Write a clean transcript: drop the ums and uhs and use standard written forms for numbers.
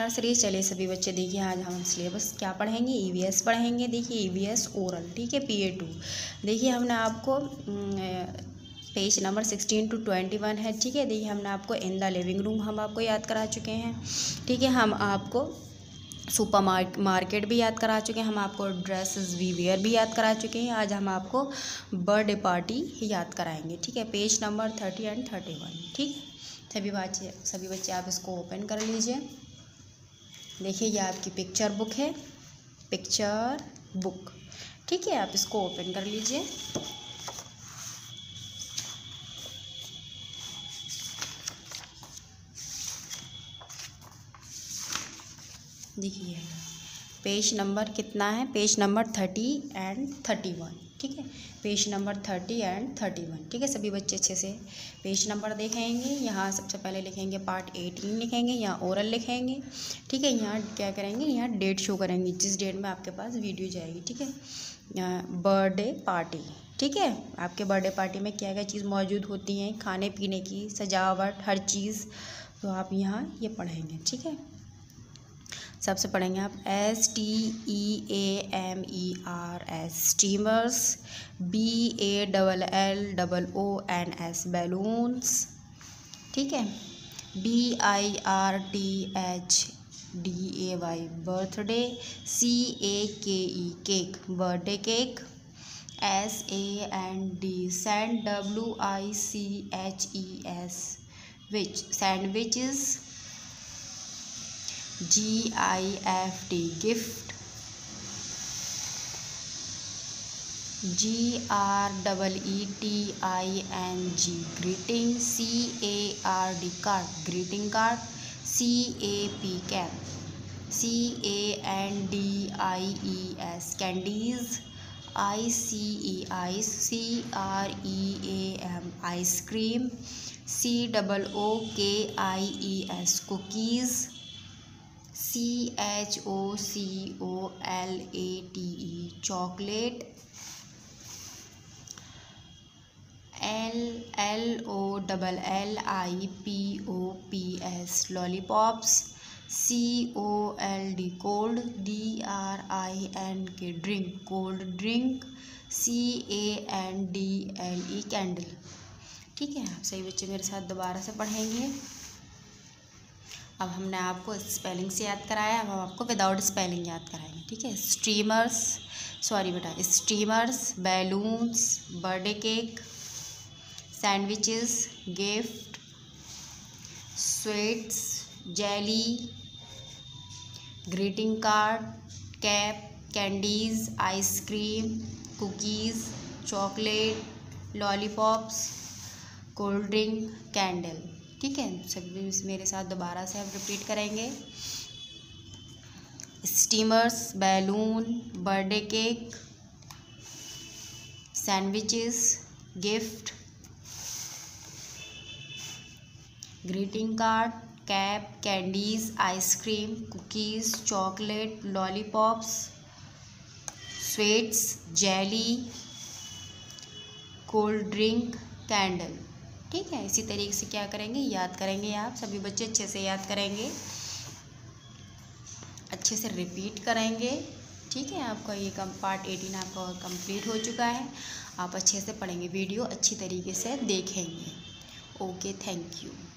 Nursery. चलिए सभी बच्चे देखिए, आज हम सिलेबस क्या पढ़ेंगे, ईवीएस पढ़ेंगे। देखिए ईवीएस ओरल, ठीक है, PA2। देखिए हमने आपको पेज नंबर 16 to 21 है, ठीक है। देखिए हमने आपको इन द लिविंग रूम हम आपको याद करा चुके हैं, ठीक है। हम आपको सुपर मार्केट भी याद करा चुके हैं, हम आपको ड्रेसेस वी वेयर भी याद करा चुके हैं। आज हम आपको बर्थडे पार्टी याद कराएंगे, ठीक है। पेज नंबर 30 and 31, ठीक है। सभी बच्चे आप इसको ओपन कर लीजिए। देखिए ये आपकी पिक्चर बुक है, पिक्चर बुक, ठीक है। आप इसको ओपन कर लीजिए। देखिए पेज नंबर कितना है, पेज नंबर 30 and 31, ठीक है। पेज नंबर 30 and 31, ठीक है। सभी बच्चे अच्छे से पेज नंबर देखेंगे। यहाँ सबसे पहले लिखेंगे पार्ट 18 लिखेंगे, यहाँ ओरल लिखेंगे, ठीक है। यहाँ क्या करेंगे, यहाँ डेट शो करेंगे जिस डेट में आपके पास वीडियो जाएगी, ठीक है। यहाँ बर्थडे पार्टी, ठीक है। आपके बर्थडे पार्टी में क्या क्या चीज़ मौजूद होती हैं, खाने पीने की सजावट, हर चीज़, तो आप यहाँ ये पढ़ेंगे, ठीक है। सबसे पढ़ेंगे आप STEAMERS स्टीमर्स, BALLOONS बैलून्स, ठीक है। BIRTHDAY birthday, CAKE cake birthday cake, SAND sand WICHES wich sandwiches, GIFT gift, GREETING greeting, CARD card greeting card, CAP cap, CANDIES candies, ICE ice, CREAM ice cream, COOKIES cookies, CHOCOLATE chocolate, LOLLIPOPS lollipops, COLD cold, DRINK drink cold drink, CANDLE candle, ठीक है। आप सही बच्चे मेरे साथ दोबारा से पढ़ेंगे। अब हमने आपको स्पेलिंग से याद कराया, अब हम आपको विदाउट स्पेलिंग याद कराएंगे, ठीक है। Streamers, balloons, birthday cake, sandwiches, gift, sweets, jelly, greeting card, cap, candies, ice cream, cookies, chocolate, lollipops, cold drink, candle, ठीक है। सभी मेरे साथ दोबारा से हम रिपीट करेंगे। Streamers, balloon, birthday cake, sandwiches, gift, greeting card, cap, candies, ice cream, cookies, chocolate, lollipops, sweets, jelly, cold drink, candle, ठीक है। इसी तरीके से क्या करेंगे, याद करेंगे। आप सभी बच्चे अच्छे से याद करेंगे, अच्छे से रिपीट करेंगे, ठीक है। आपका ये पार्ट 18 आपका कंप्लीट हो चुका है। आप अच्छे से पढ़ेंगे, वीडियो अच्छी तरीके से देखेंगे। Okay, thank you.